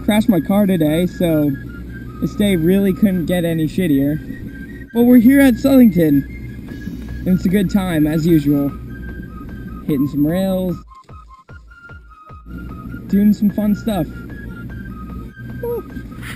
crashed my car today, so this day really couldn't get any shittier. But we're here at Southington, and it's a good time, as usual. Hitting some rails, doing some fun stuff. Woo.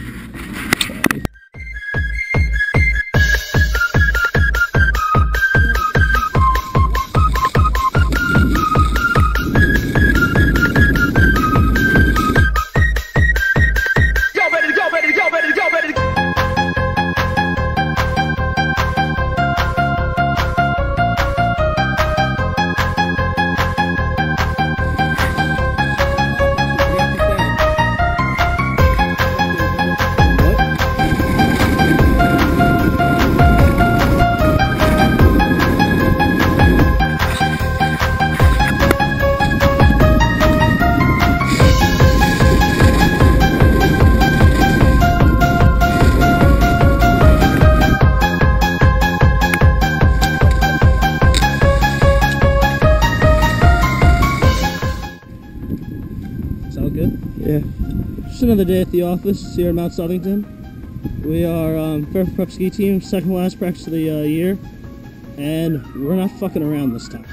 All good? Yeah. Just another day at the office here at Mount Southington. We are Fairfield Prep Ski Team, second last practice of the year, and we're not fucking around this time.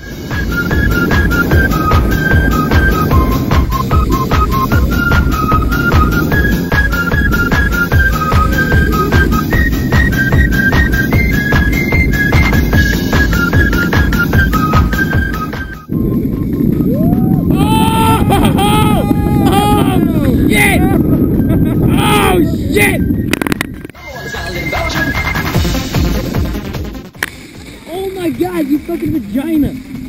Oh shit! Oh my god, you fucking vagina!